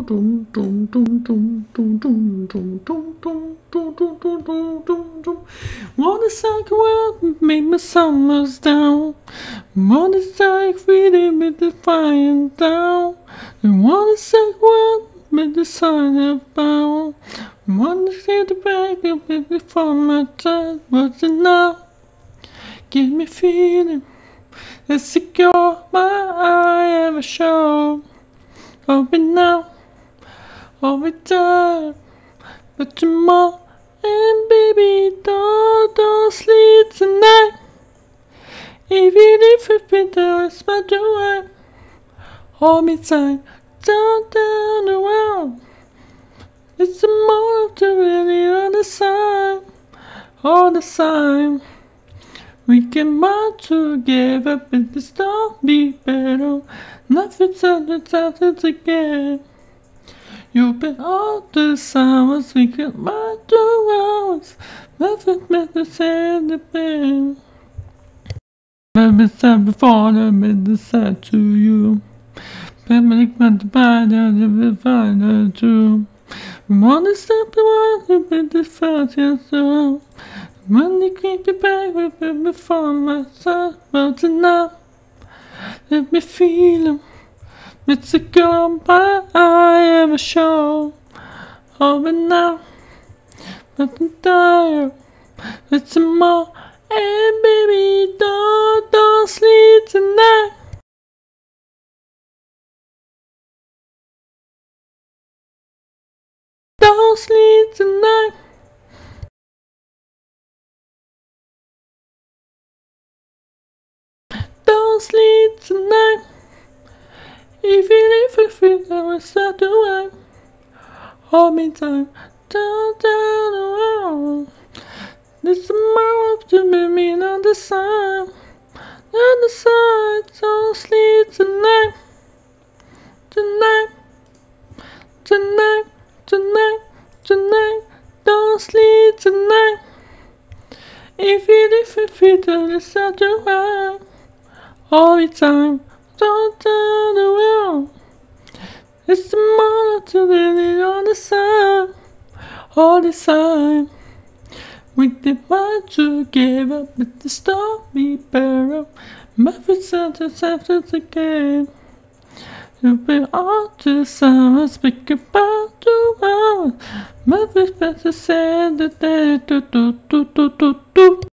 What is like a world made my summers down? What is like reading with the fire down? And what is like a world made the sun about? What is it the baby before my time was enough? Give me feeling as secure my eye ever show. Open now, over time, but tomorrow, and baby, don't sleep tonight. Even if it's bitter, it's my joy. Hold me tight, don't turn around. It's a more to really on the side, all the time. We can march together, but the storm be better. Nothing's under again. You've been all the summers, we can march 2 hours. Nothing meant to say the pain. Never said before, never been said to you. Family meant to buy that, never find her too. We want to stop the world, to be the first, yes, so. When you keep your back with it before myself, but enough. Let me feel 'em. It's a goodbye I ever show. Over now, but I'm tired. It's a more, and baby, don't sleep tonight. Don't sleep tonight. Don't sleep tonight. Even if I feel that I start to wait. Hold me tight, don't turn around. There's more up to me on the side. On the side, don't sleep tonight. Tonight, tonight, tonight, tonight. Don't sleep tonight. Even if I feel that I start to wait. All the time, don't turn around. It's the more to live on the side, all the time. We did what to give up, but the story better. My friends after the game. You've been all the summer, speak about 2 hours. My friends better say that they do.